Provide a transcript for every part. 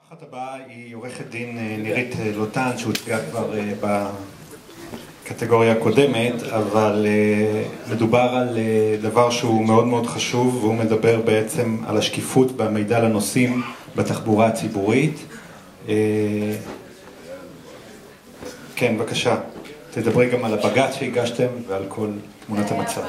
האורחת הבאה היא עורכת דין נירית לוטן, שהוצגה כבר בקטגוריה הקודמת, אבל מדובר על דבר שהוא מאוד מאוד חשוב, והוא מדבר בעצם על השקיפות והמידע לנוסעים בתחבורה הציבורית. כן, בבקשה, תדברי גם על הבג"ץ שהגשתם ועל כל תמונת המצב.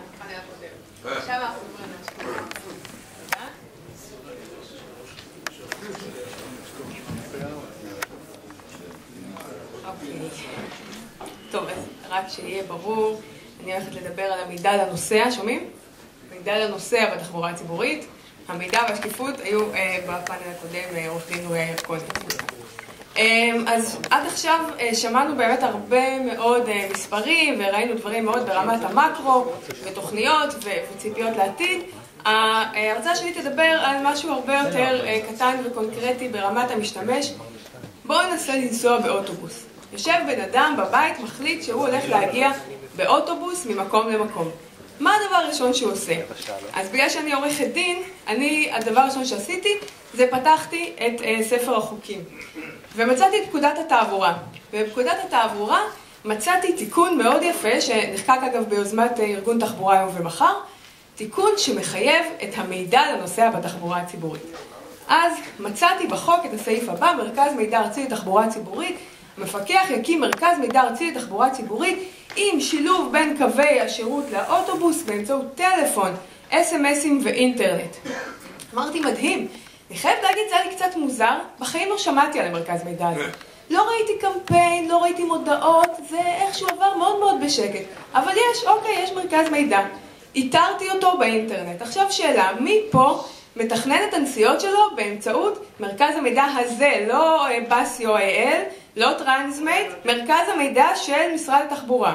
טוב, אז רק שיהיה ברור, אני הולכת לדבר על המידע לנוסע, שומעים? מידע לנוסע בתחבורה הציבורית. המידע והשקיפות היו בפאנל הקודם, עורך דין קונטקסט. אז עד עכשיו שמענו באמת הרבה מאוד מספרים וראינו דברים מאוד ברמת המקרו ותוכניות וציפיות לעתיד. ההרצאה שלי תדבר על משהו הרבה יותר קטן וקונקרטי ברמת המשתמש. בואו ננסה לנסוע באוטובוס. יושב בן אדם בבית, מחליט שהוא הולך להגיע באוטובוס ממקום למקום. מה הדבר הראשון שהוא עושה? אז בגלל שאני עורכת דין, הדבר הראשון שעשיתי זה פתחתי את ספר החוקים. ומצאתי את פקודת התעבורה. ובפקודת התעבורה מצאתי תיקון מאוד יפה, שנחקק אגב ביוזמת ארגון תחבורה היום ומחר, תיקון שמחייב את המידע לנוסע בתחבורה הציבורית. אז מצאתי בחוק את הסעיף הבא, מרכז מידע ארצי לתחבורה ציבורית, המפקח יקים מרכז מידע ארצי לתחבורה ציבורית עם שילוב בין קווי השירות לאוטובוס באמצעות טלפון, SMSים ואינטרנט. אמרתי, מדהים. אני חייבת להגיד, זה היה לי קצת מוזר, בחיים לא שמעתי על המרכז מידע הזה. לא ראיתי קמפיין, לא ראיתי מודעות, זה איכשהו עבר מאוד מאוד בשקט. אבל יש מרכז מידע. איתרתי אותו באינטרנט. עכשיו שאלה, מי פה מתכנן את הנסיעות שלו באמצעות מרכז המידע הזה, לא BusIOL, לא טרנסמייט, מרכז המידע של משרד התחבורה.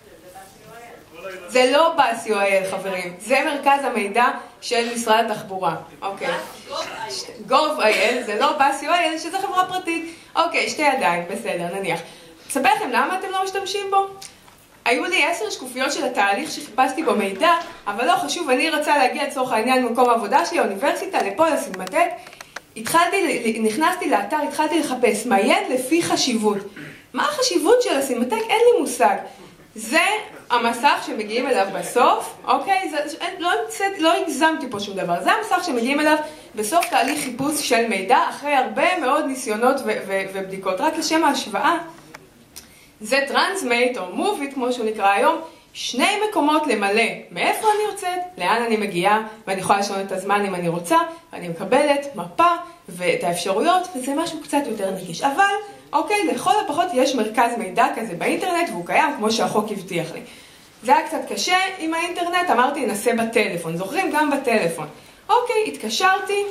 זה לא BusIOL, חברים, זה מרכז המידע של משרד התחבורה. אוקיי. gov.il, זה לא BusIOL, שזה חברה פרטית. אוקיי, שתי ידיים, בסדר, נניח. אספר לכם למה אתם לא משתמשים בו? היו לי 10 שקופיות של התהליך שחיפשתי בו מידע, אבל לא חשוב, אני רצה להגיע לצורך העניין ממקום העבודה שלי, האוניברסיטה, לפה, לסינמטק. נכנסתי לאתר, התחלתי לחפש, מעיין לפי חשיבות. מה החשיבות של הסינמטק? אין לי מושג. זה המסך שמגיעים אליו בסוף, אוקיי? לא הגזמתי פה שום דבר. זה המסך שמגיעים אליו בסוף תהליך חיפוש של מידע, אחרי הרבה מאוד ניסיונות ובדיקות. רק לשם ההשוואה, זה טרנסמייט או מוביט, כמו שהוא נקרא היום, 2 מקומות למלא. מאיפה אני יוצאת, לאן אני מגיעה, ואני יכולה לשנות את הזמן אם אני רוצה, ואני מקבלת מפה ואת האפשרויות, וזה משהו קצת יותר נגיש. אבל, אוקיי, לכל הפחות יש מרכז מידע כזה באינטרנט, והוא קיים כמו שהחוק הבטיח לי. זה היה קצת קשה עם האינטרנט, אמרתי, ננסה בטלפון. זוכרים? גם בטלפון. אוקיי, התקשרתי,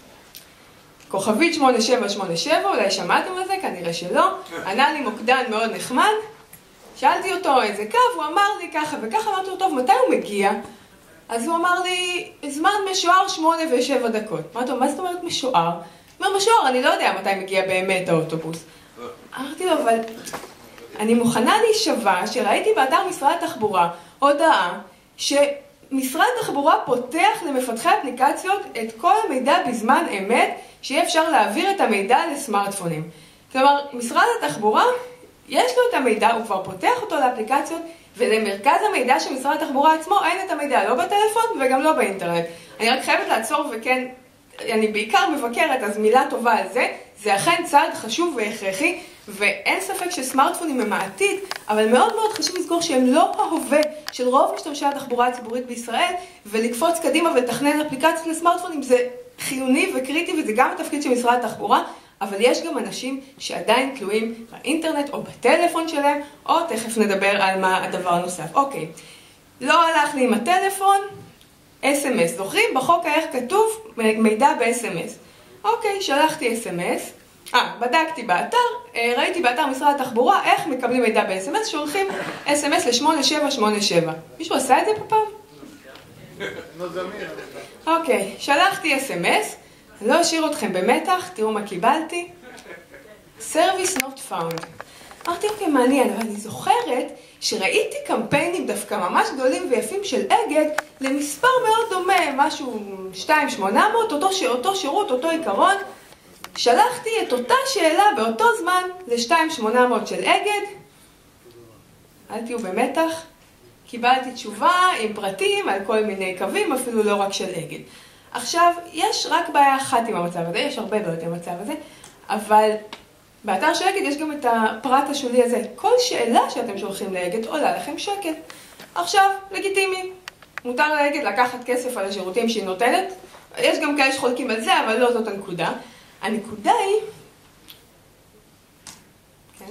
כוכבית 8787, אולי שמעתם על זה, כנראה שלא. ענה לי מוקדן מאוד נחמד. שאלתי אותו איזה קו, הוא אמר לי ככה וככה, אמרתי לו, טוב, מתי הוא מגיע? אז הוא אמר לי, זמן משוער 8 ו7 דקות. אמרתי לו, מה זאת אומרת משוער? הוא אומר, משוער, אני לא יודע מתי מגיע באמת האוטובוס. אמרתי לו, אבל אני מוכנה להישבע שראיתי באתר משרד התחבורה הודעה שמשרד התחבורה פותח למפתחי אפליקציות את כל המידע בזמן אמת, שיהיה אפשר להעביר את המידע לסמארטפונים. כלומר, משרד התחבורה יש לו את המידע, הוא כבר פותח אותו לאפליקציות, ולמרכז המידע של משרד התחבורה עצמו אין את המידע, לא בטלפון וגם לא באינטרנט. אני רק חייבת לעצור וכן, אני בעיקר מבקרת, אז מילה טובה על זה, זה אכן צעד חשוב והכרחי, ואין ספק שסמארטפונים הם העתיד, אבל מאוד מאוד חשוב לזכור שהם לא ההווה של רוב משתמשי התחבורה הציבורית בישראל, ולקפוץ קדימה ולתכנן אפליקציות לסמארטפונים זה חיוני וקריטי, וזה גם התפקיד של משרד התחבורה, אבל יש גם אנשים שעדיין תלויים באינטרנט או בטלפון שלהם, או תכף נדבר על מה הדבר הנוסף. אוקיי, לא הלך לי עם הטלפון, SMS. זוכרים? בחוק היה כתוב מידע ב-SMS. אוקיי, שלחתי SMS. בדקתי באתר, ראיתי באתר משרד התחבורה איך מקבלים מידע ב-SMS, שולחים SMS ל-8787. מישהו עשה את זה פה פעם? אוקיי, שלחתי SMS. אני לא אשאיר אתכם במתח, תראו מה קיבלתי. Service not found. אמרתי, אוקיי, מעניין, אבל אני זוכרת שראיתי קמפיינים דווקא ממש גדולים ויפים של אגד למספר מאוד דומה, משהו 2,800, אותו שירות, אותו עיקרון. שלחתי את אותה שאלה באותו זמן ל-2800 של אגד. אל תהיו במתח. קיבלתי תשובה עם פרטים על כל מיני קווים, אפילו לא רק של אגד. עכשיו, יש רק בעיה אחת עם המצב הזה, יש הרבה בעיות עם המצב הזה, אבל באתר של אגד יש גם את הפרט השולי הזה. כל שאלה שאתם שולחים לאגד עולה לכם שקל. עכשיו, לגיטימי. מותר לאגד לקחת כסף על השירותים שהיא נותנת. יש גם כאלה שחולקים על זה, אבל לא זאת הנקודה. הנקודה היא, כן,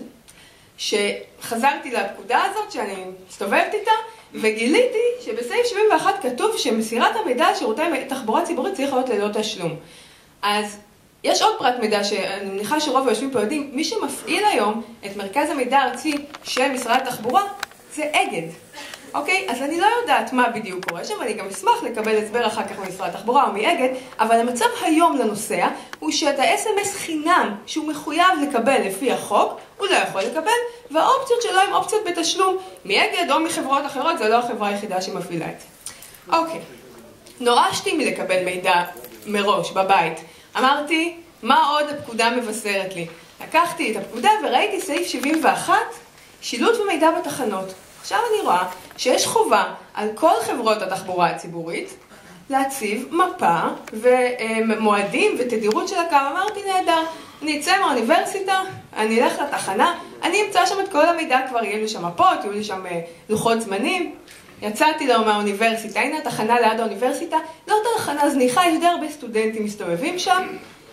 שחזרתי לפקודה הזאת שאני מסתובבת איתה, וגיליתי שבסעיף 71 כתוב שמסירת המידע על שירותי תחבורה ציבורית צריך להיות ללא תשלום. אז יש עוד פרט מידע שאני מניחה שרוב היושבים פה יודעים, מי שמפעיל היום את מרכז המידע הארצי של משרד התחבורה זה אגד. אוקיי? אז אני לא יודעת מה בדיוק קורה שם, ואני גם אשמח לקבל הסבר אחר כך ממשרד התחבורה או מאגד, אבל המצב היום לנוסע הוא שאת ה-SMS חינם שהוא מחויב לקבל לפי החוק, הוא לא יכול לקבל, והאופציות שלו הן אופציות בתשלום מאגד או מחברות אחרות, זה לא החברה היחידה שמפעילה את זה. אוקיי. נורשתי מלקבל מידע מראש בבית. אמרתי, מה עוד הפקודה מבשרת לי? לקחתי את הפקודה וראיתי סעיף 71, שילוט ומידע בתחנות. עכשיו אני רואה שיש חובה על כל חברות התחבורה הציבורית להציב מפה ומועדים ותדירות של הקו. אמרתי נהדר, אני אצא מהאוניברסיטה, אני אלך לתחנה, אני אמצא שם את כל המידע, כבר יהיו לי שם מפות, יהיו לי שם לוחות זמנים. יצאתי לו מהאוניברסיטה, הנה התחנה ליד האוניברסיטה, לא תחנה זניחה, יש די הרבה סטודנטים מסתובבים שם.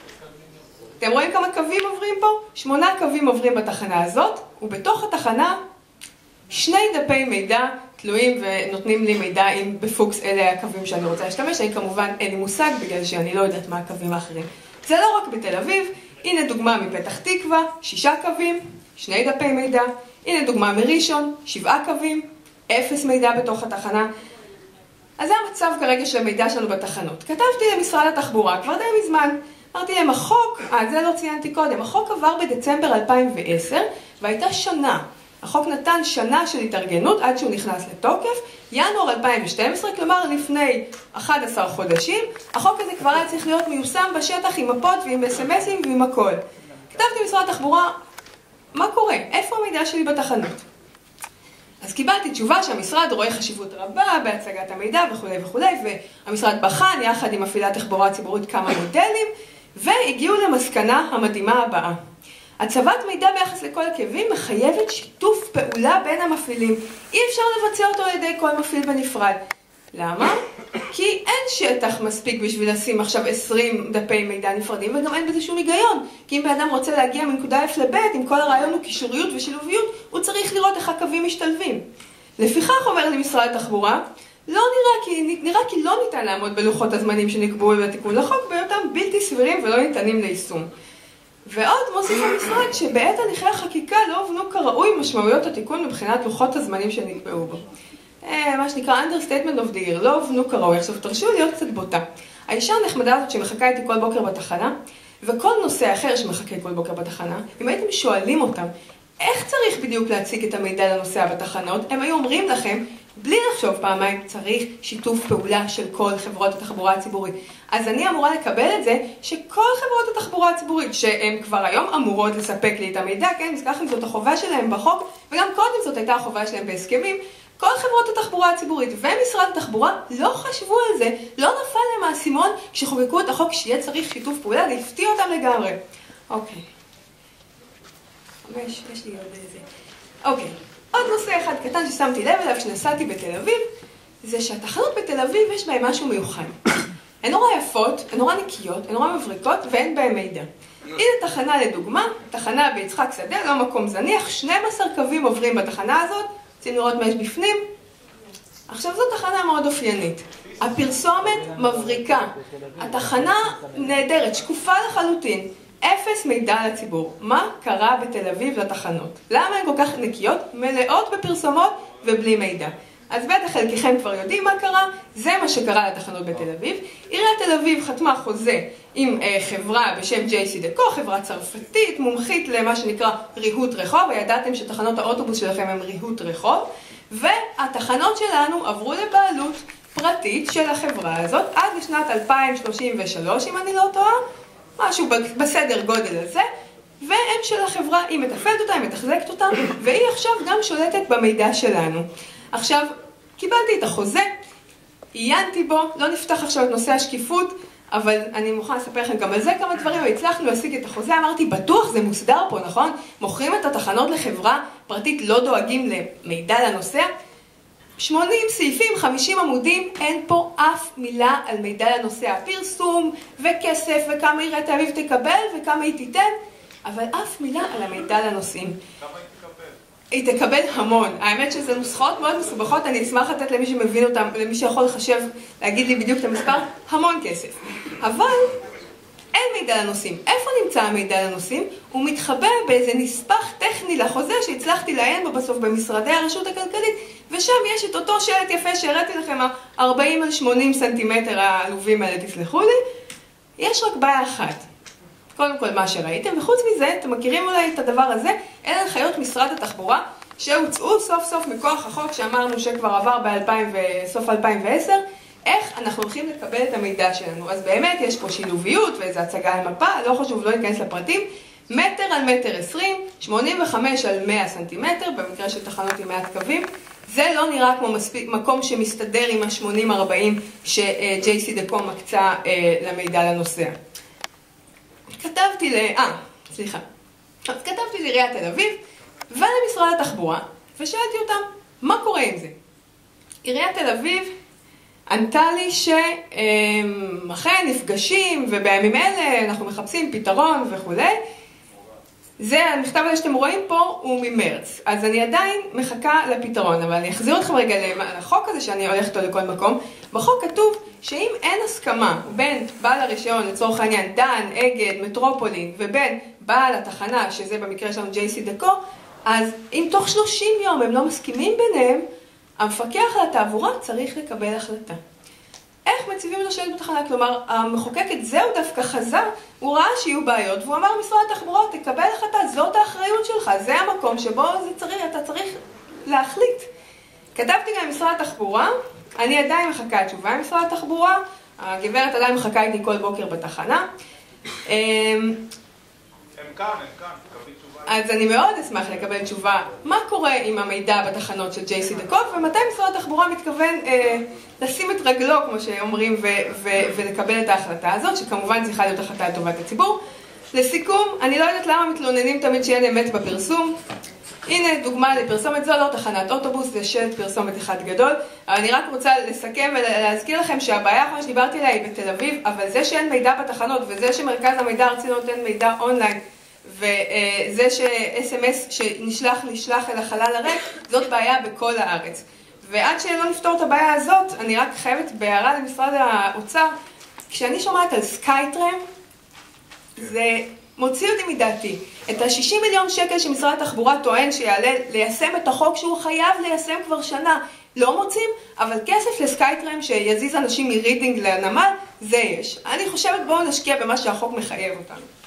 אתם רואים כמה קווים עוברים פה? 8 קווים עוברים בתחנה הזאת, ובתוך התחנה 2 דפי מידע תלויים ונותנים לי מידע אם בפוקס אלה הקווים שאני רוצה להשתמש. אני כמובן אין לי מושג בגלל שאני לא יודעת מה הקווים האחרים. זה לא רק בתל אביב, הנה דוגמה מפתח תקווה, 6 קווים, 2 דפי מידע. הנה דוגמה מראשון, 7 קווים, 0 מידע בתוך התחנה. אז זה המצב כרגע של המידע שלנו בתחנות. כתבתי למשרד התחבורה כבר די מזמן. אמרתי להם, החוק, זה לא ציינתי קודם, החוק עבר בדצמבר 2010 והייתה שנה. החוק נתן שנה של התארגנות עד שהוא נכנס לתוקף, ינואר 2012, כלומר לפני 11 חודשים, החוק הזה כבר היה צריך להיות מיושם בשטח עם מפות ועם SMSים ועם הכל. כתבתי למשרד התחבורה, מה קורה? איפה המידע שלי בתחנות? אז קיבלתי תשובה שהמשרד רואה חשיבות רבה בהצגת המידע וכו' וכו', והמשרד בחן יחד עם מפעילת תחבורה ציבורית כמה מודלים, והגיעו למסקנה המדהימה הבאה. הצבת מידע ביחס לכל הקווים מחייבת שיתוף פעולה בין המפעילים. אי אפשר לבצע אותו על ידי כל מפעיל בנפרד. למה? כי אין שטח מספיק בשביל לשים עכשיו 20 דפי מידע נפרדים, וגם אין בזה שום היגיון. כי אם באדם רוצה להגיע מנקודה F ל-B, אם כל הרעיון הוא קישוריות ושילוביות, הוא צריך לראות איך הקווים משתלבים. לפיכך אומר לי משרד התחבורה, נראה כי לא ניתן לעמוד בלוחות הזמנים שנקבעו בתיקון לחוק, בהיותם בלתי סבירים ולא ניתנים ליישום. ועוד מוסיף המשרד שבעת הליכי החקיקה לא הובנו כראוי משמעויות התיקון מבחינת לוחות הזמנים שנקבעו בו. מה שנקרא understatement of the year, לא הובנו כראוי. עכשיו תרשו להיות קצת בוטה. האישה הנחמדה הזאת שמחכה איתי כל בוקר בתחנה, וכל נושא אחר שמחכה כל בוקר בתחנה, אם הייתם שואלים אותם, איך צריך בדיוק להציג את המידע לנוסע בתחנות, הם היו אומרים לכם, בלי לחשוב פעמיים, צריך שיתוף פעולה של כל חברות התחבורה הציבורית. אז אני אמורה לקבל את זה שכל חברות התחבורה הציבורית, שהן כבר היום אמורות לספק לי את המידע, כן, נזכרתם זאת החובה שלהם בחוק, וגם קודם זאת הייתה החובה שלהם בהסכמים, כל חברות התחבורה הציבורית ומשרד התחבורה לא חשבו על זה, לא נפל להם האסימון כשחוקקו את החוק שיהיה צריך שיתוף פעולה, להפתיע אותם לגמרי. אוקיי. 5, יש לי עוד איזה. אוקיי. עוד נושא אחד קטן ששמתי לב אליו כשנסעתי בתל אביב, זה שהתחנות בתל אביב יש בהן משהו מיוחד. הן נורא יפות, הן נורא נקיות, הן נורא מבריקות ואין בהן מידע. הנה תחנה לדוגמה, תחנה ביצחק שדה, לא מקום זניח, 12 קווים עוברים בתחנה הזאת, רוצים לראות מה יש בפנים? עכשיו זו תחנה מאוד אופיינית. הפרסומת מבריקה, התחנה נהדרת, שקופה לחלוטין. 0 מידע לציבור. מה קרה בתל אביב לתחנות? למה הן כל כך נקיות? מלאות בפרסומות ובלי מידע. אז בטח חלקכם כבר יודעים מה קרה, זה מה שקרה לתחנות בתל אביב. עיריית תל אביב חתמה חוזה עם חברה בשם JC Deco, חברה צרפתית, מומחית למה שנקרא ריהוט רחוב, וידעתם שתחנות האוטובוס שלכם הם ריהוט רחוב, והתחנות שלנו עברו לבעלות פרטית של החברה הזאת עד לשנת 2033, אם אני לא טועה, משהו בסדר גודל הזה, והם של החברה, היא מתפעלת אותה, היא מתחזקת אותה, והיא עכשיו גם שולטת במידע שלנו. עכשיו, קיבלתי את החוזה, עיינתי בו, לא נפתח עכשיו את נושא השקיפות, אבל אני מוכנה לספר לכם גם על זה כמה דברים, והצלחנו להשיג את החוזה, אמרתי, בטוח זה מוסדר פה, נכון? מוכרים את התחנות לחברה פרטית, לא דואגים למידע לנוסע. 80 סעיפים, 50 עמודים, אין פה אף מילה על מידע לנוסע. פרסום וכסף וכמה עיריית תל אביב תקבל וכמה היא תיתן, אבל אף מילה על המידע לנוסעים. כמה היא תקבל? היא תקבל המון. האמת שזה נוסחאות מאוד מסובכות, אני אשמח לתת למי שמבין אותם, למי שיכול לחשב, להגיד לי בדיוק את המספר, המון כסף. אבל אין מידע לנוסעים. איפה נמצא המידע לנוסעים? הוא מתחבא באיזה נספח טכני לחוזה שהצלחתי לעיין בו בסוף במשרדי הרשות הכלכלית, ושם יש את אותו שלט יפה שהראיתי לכם, 40 על 80 סנטימטר העלובים האלה, תסלחו לי. יש רק בעיה אחת. קודם כל מה שראיתם, וחוץ מזה, אתם מכירים אולי את הדבר הזה, אלה הנחיות משרד התחבורה, שהוצאו סוף סוף מכוח החוק שאמרנו שכבר עבר בסוף 2010, איך אנחנו הולכים לקבל את המידע שלנו. אז באמת יש פה שילוביות ואיזו הצגה על מפה, לא חשוב, לא ניכנס לפרטים, 1 מטר על 1.20 מטר, 85 על 100 סנטימטר, במקרה של תחנות עם 100 קווים, זה לא נראה כמו מקום שמסתדר עם ה-80-40 ש-JC דקו מקצה למידע לנוסע. כתבתי לעיריית תל אביב ולמשרד התחבורה ושאלתי אותם, מה קורה עם זה? עיריית תל אביב ענתה לי שאכן נפגשים ובימים אלה אנחנו מחפשים פתרון וכו'. זה, המכתב הזה שאתם רואים פה הוא ממרץ, אז אני עדיין מחכה לפתרון, אבל אני אחזיר אתכם רגע לחוק הזה שאני הולכת לו לכל מקום. בחוק כתוב שאם אין הסכמה בין בעל הרישיון, לצורך העניין דן, אגד, מטרופולין, ובין בעל התחנה, שזה במקרה שלנו JC דקו, אז אם תוך 30 יום הם לא מסכימים ביניהם, המפקח על התעבורה צריך לקבל החלטה. איך מציבים את השלט בתחנה? כלומר, המחוקק את זה הוא דווקא חזר, הוא ראה שיהיו בעיות, והוא אמר משרד התחבורה, תקבל החלטה, זאת האחריות שלך, זה המקום שבו אתה צריך להחליט. כתבתי גם למשרד התחבורה, אני עדיין מחכה תשובה ממשרד התחבורה, הגברת עדיין מחכה איתי כל בוקר בתחנה. הם כאן, תקבלי תשובה. אז אני מאוד אשמח לקבל תשובה, מה קורה עם המידע בתחנות של JC דקו, ומתי משרד התחבורה מתכוון לשים את רגלו, כמו שאומרים, ולקבל את ההחלטה הזאת, שכמובן צריכה להיות החלטה לטובת הציבור. לסיכום, אני לא יודעת למה מתלוננים תמיד שאין אמת בפרסום. הנה דוגמה לפרסומת זו, לא תחנת אוטובוס, זה שלט פרסומת אחד גדול. אבל אני רק רוצה לסכם ולהזכיר לכם שהבעיה האחרונה שדיברתי עליה היא בתל אביב, אבל זה שאין מידע בתחנות, וזה שמרכז המידע הארצי נותן מידע אונליין, וזה ש-SMS שנשלח אל החלל הריק, זאת בעיה בכל הארץ. ועד שלא נפתור את הבעיה הזאת, אני רק חייבת בהערה למשרד האוצר, כשאני שומעת על סקייטרם, זה מוציא אותי מדעתי. את ה-60 מיליון שקל שמשרד התחבורה טוען שיעלה ליישם את החוק שהוא חייב ליישם כבר שנה, לא מוצאים, אבל כסף לסקייטרם שיזיז אנשים מרידינג לנמל, זה יש. אני חושבת בואו נשקיע במה שהחוק מחייב אותנו.